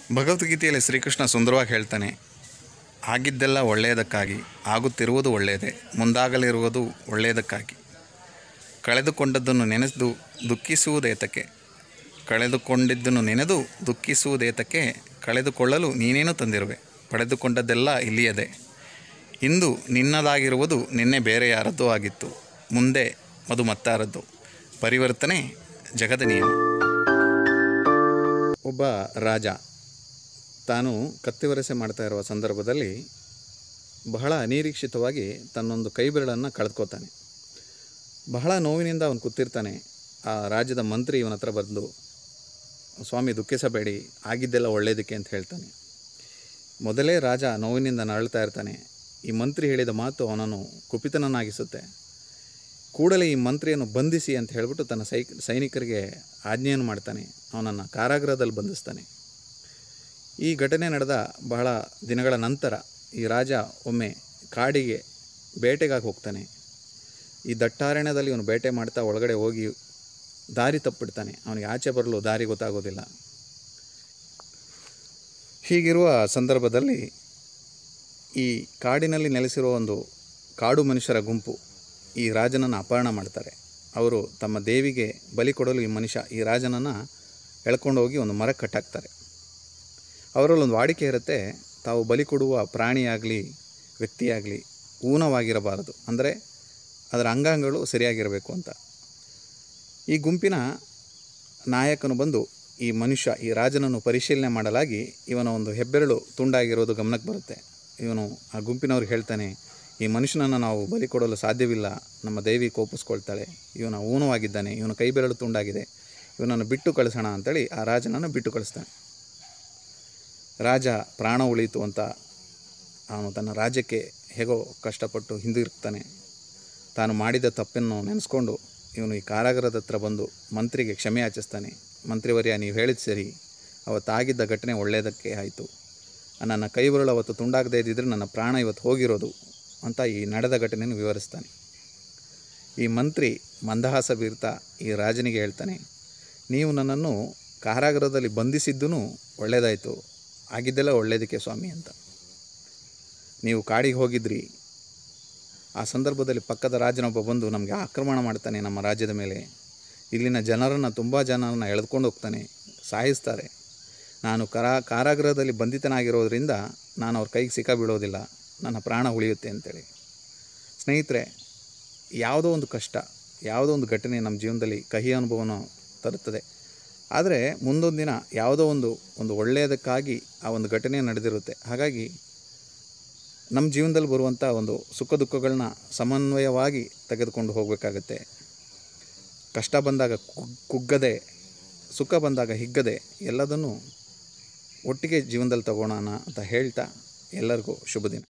ಭಗವದ್ಗೀತೆಯಲ್ಲಿ ಶ್ರೀಕೃಷ್ಣ ಸುಂದರವಾಗಿ ಹೇಳ್ತಾನೆ, ಆಗಿದ್ದೆಲ್ಲ ಒಳ್ಳೆಯದಕ್ಕಾಗಿ, ಆಗುತ್ತಿರುವುದು ಒಳ್ಳೆಯದೇ, ಮುಂದಾಗಲಿರುವುದು ಒಳ್ಳೆಯದಕ್ಕಾಗಿ. ಕಳೆದುಕೊಂಡದ್ದನ್ನು ನೆನೆದು ದುಃಖಿಸುವುದೇತಕ್ಕೆ, ಕಳೆದುಕೊಂಡಿದ್ದನ್ನು ನೆನೆದು ದುಃಖಿಸುವುದೇತಕ್ಕೆ, ಕಳೆದುಕೊಳ್ಳಲು ನೀನೇನು ತಂದಿರುವೆ, ಪಡೆದುಕೊಂಡದ್ದೆಲ್ಲ ಇಲ್ಲಿಯದೇ. ಇಂದು ನಿನ್ನದಾಗಿರುವುದು ನಿನ್ನೆ ಬೇರೆ ಯಾರದ್ದೋ ಆಗಿತ್ತು, ಮುಂದೆ ಅದು ಮತ್ತಾರದ್ದು. ಪರಿವರ್ತನೆ ಜಗದ ನಿಯಮ. ಒಬ್ಬ ರಾಜ ತಾನು ಕತ್ತಿವರಸೆ ಮಾಡ್ತಾ ಇರುವ ಸಂದರ್ಭದಲ್ಲಿ ಬಹಳ ಅನಿರೀಕ್ಷಿತವಾಗಿ ತನ್ನೊಂದು ಕೈ ಬೆರಳನ್ನು ಕಳೆದುಕೋತಾನೆ. ಬಹಳ ನೋವಿನಿಂದ ಅವನು ಕೂತಿರ್ತಾನೆ. ಆ ರಾಜ್ಯದ ಮಂತ್ರಿ ಇವನ ಹತ್ರ ಬಂದು, ಸ್ವಾಮಿ ದುಃಖಿಸಬೇಡಿ, ಆಗಿದ್ದೆಲ್ಲ ಒಳ್ಳೆಯದಕ್ಕೆ ಅಂತ ಹೇಳ್ತಾನೆ. ಮೊದಲೇ ರಾಜ ನೋವಿನಿಂದ ನರಳ್ತಾ ಇರ್ತಾನೆ. ಈ ಮಂತ್ರಿ ಹೇಳಿದ ಮಾತು ಅವನನ್ನು ಕುಪಿತನನ್ನಾಗಿಸುತ್ತೆ. ಕೂಡಲೇ ಈ ಮಂತ್ರಿಯನ್ನು ಬಂಧಿಸಿ ಅಂತ ಹೇಳಿಬಿಟ್ಟು ತನ್ನ ಸೈನಿಕರಿಗೆ ಆಜ್ಞೆಯನ್ನು ಮಾಡ್ತಾನೆ. ಅವನನ್ನು ಕಾರಾಗೃಹದಲ್ಲಿ ಬಂಧಿಸ್ತಾನೆ. ಈ ಘಟನೆ ನಡೆದ ಬಹಳ ದಿನಗಳ ನಂತರ ಈ ರಾಜ ಒಮ್ಮೆ ಕಾಡಿಗೆ ಬೇಟೆಗಾಗಿ ಹೋಗ್ತಾನೆ. ಈ ದಟ್ಟಾರಣ್ಯದಲ್ಲಿ ಇವನು ಬೇಟೆ ಮಾಡ್ತಾ ಒಳಗಡೆ ಹೋಗಿ ದಾರಿ ತಪ್ಪಿಡ್ತಾನೆ. ಅವನಿಗೆ ಆಚೆ ಬರಲು ದಾರಿ ಗೊತ್ತಾಗೋದಿಲ್ಲ. ಹೀಗಿರುವ ಸಂದರ್ಭದಲ್ಲಿ ಈ ಕಾಡಿನಲ್ಲಿ ನೆಲೆಸಿರುವ ಒಂದು ಕಾಡು ಮನುಷ್ಯರ ಗುಂಪು ಈ ರಾಜನನ್ನು ಅಪಹರಣ ಮಾಡ್ತಾರೆ. ಅವರು ತಮ್ಮ ದೇವಿಗೆ ಬಲಿ ಕೊಡಲು ಈ ರಾಜನನ್ನು ಎಳ್ಕೊಂಡು ಹೋಗಿ ಒಂದು ಮರಕ್ಕೆ ಕಟ್ಟಾಕ್ತಾರೆ. ಅವರಲ್ಲೊಂದು ವಾಡಿಕೆ ಇರುತ್ತೆ, ತಾವು ಬಲಿ ಕೊಡುವ ಪ್ರಾಣಿಯಾಗಲಿ ವ್ಯಕ್ತಿಯಾಗಲಿ ಊನವಾಗಿರಬಾರದು, ಅಂದರೆ ಅದರ ಅಂಗಾಂಗಗಳು ಸರಿಯಾಗಿರಬೇಕು ಅಂತ. ಈ ಗುಂಪಿನ ನಾಯಕನು ಬಂದು ಈ ರಾಜನನ್ನು ಪರಿಶೀಲನೆ ಮಾಡಲಾಗಿ ಇವನ ಒಂದು ಹೆಬ್ಬೆರಳು ತುಂಡಾಗಿರೋದು ಗಮನಕ್ಕೆ ಬರುತ್ತೆ. ಇವನು ಆ ಗುಂಪಿನವ್ರಿಗೆ ಹೇಳ್ತಾನೆ, ಈ ಮನುಷ್ಯನನ್ನು ನಾವು ಬಲಿ ಕೊಡಲು ಸಾಧ್ಯವಿಲ್ಲ, ನಮ್ಮ ದೇವಿ ಕೋಪಿಸ್ಕೊಳ್ತಾಳೆ, ಇವನ ಊನವಾಗಿದ್ದಾನೆ, ಇವನ ಕೈ ಬೆರಳು ತುಂಡಾಗಿದೆ, ಇವನನ್ನು ಬಿಟ್ಟು ಕಳಿಸೋಣ ಅಂತೇಳಿ ಆ ರಾಜನನ್ನು ಬಿಟ್ಟು ಕಳಿಸ್ತಾನೆ. ರಾಜ ಪ್ರಾಣ ಉಳಿಯಿತು ಅಂತ ಅವನು ತನ್ನ ರಾಜ್ಯಕ್ಕೆ ಹೇಗೋ ಕಷ್ಟಪಟ್ಟು ಹಿಂದಿರುಗ್ತಾನೆ. ತಾನು ಮಾಡಿದ ತಪ್ಪನ್ನು ನೆನೆಸ್ಕೊಂಡು ಇವನು ಈ ಕಾರಾಗೃಹದ ಹತ್ರ ಬಂದು ಮಂತ್ರಿಗೆ ಕ್ಷಮೆ ಯಾಚಿಸ್ತಾನೆ. ಮಂತ್ರಿವರ್ಯ, ನೀವು ಹೇಳಿದ ಸರಿ, ಅವತ್ತಾಗಿದ್ದ ಘಟನೆ ಒಳ್ಳೆಯದಕ್ಕೆ ಆಯಿತು. ನನ್ನ ಕೈ ಬೆರಳು ಅವತ್ತು ತುಂಡಾಗದೇ ಇದ್ದಿದ್ರೆ ನನ್ನ ಪ್ರಾಣ ಇವತ್ತು ಹೋಗಿರೋದು ಅಂತ ಈ ನಡೆದ ಘಟನೆಯನ್ನು ವಿವರಿಸ್ತಾನೆ. ಈ ಮಂತ್ರಿ ಮಂದಹಾಸ ಬೀರ್ತಾ ಈ ರಾಜನಿಗೆ ಹೇಳ್ತಾನೆ, ನೀವು ನನ್ನನ್ನು ಕಾರಾಗೃಹದಲ್ಲಿ ಬಂಧಿಸಿದ್ದೂ ಒಳ್ಳೆಯದಾಯಿತು, ಆಗಿದ್ದೆಲ್ಲ ಒಳ್ಳೆಯದಕ್ಕೆ ಸ್ವಾಮಿ ಅಂತ. ನೀವು ಕಾಡಿಗೆ ಹೋಗಿದ್ರಿ, ಆ ಸಂದರ್ಭದಲ್ಲಿ ಪಕ್ಕದ ರಾಜನೊಬ್ಬ ಬಂದು ನಮಗೆ ಆಕ್ರಮಣ ಮಾಡ್ತಾನೆ, ನಮ್ಮ ರಾಜ್ಯದ ಮೇಲೆ ಇಲ್ಲಿನ ತುಂಬ ಜನರನ್ನು ಎಳೆದುಕೊಂಡು ಹೋಗ್ತಾನೆ, ಸಾಯಿಸ್ತಾರೆ. ನಾನು ಕಾರಾಗೃಹದಲ್ಲಿ ಬಂಧಿತನಾಗಿರೋದ್ರಿಂದ ನಾನು ಅವ್ರ ಕೈಗೆ ಸಿಕ್ಕಾಬೀಳೋದಿಲ್ಲ, ನನ್ನ ಪ್ರಾಣ ಉಳಿಯುತ್ತೆ ಅಂತೇಳಿ. ಸ್ನೇಹಿತರೆ, ಯಾವುದೋ ಒಂದು ಕಷ್ಟ, ಯಾವುದೋ ಒಂದು ಘಟನೆ ನಮ್ಮ ಜೀವನದಲ್ಲಿ ಕಹಿ ಅನುಭವನ ತರುತ್ತದೆ. ಆದರೆ ಮುಂದೊಂದು ದಿನ ಯಾವುದೋ ಒಂದು ಒಳ್ಳೆಯದಕ್ಕಾಗಿ ಆ ಒಂದು ಘಟನೆ ನಡೆದಿರುತ್ತೆ. ಹಾಗಾಗಿ ನಮ್ಮ ಜೀವನದಲ್ಲಿ ಬರುವಂಥ ಒಂದು ಸುಖ ದುಃಖಗಳನ್ನ ಸಮನ್ವಯವಾಗಿ ತೆಗೆದುಕೊಂಡು ಹೋಗಬೇಕಾಗತ್ತೆ. ಕಷ್ಟ ಬಂದಾಗ ಕುಗ್ಗದೆ, ಸುಖ ಬಂದಾಗ ಹಿಗ್ಗದೆ, ಎಲ್ಲದನ್ನು ಒಟ್ಟಿಗೆ ಜೀವನದಲ್ಲಿ ತಗೋಣ ಅಂತ ಹೇಳ್ತಾ ಎಲ್ಲರಿಗೂ ಶುಭ ದಿನ.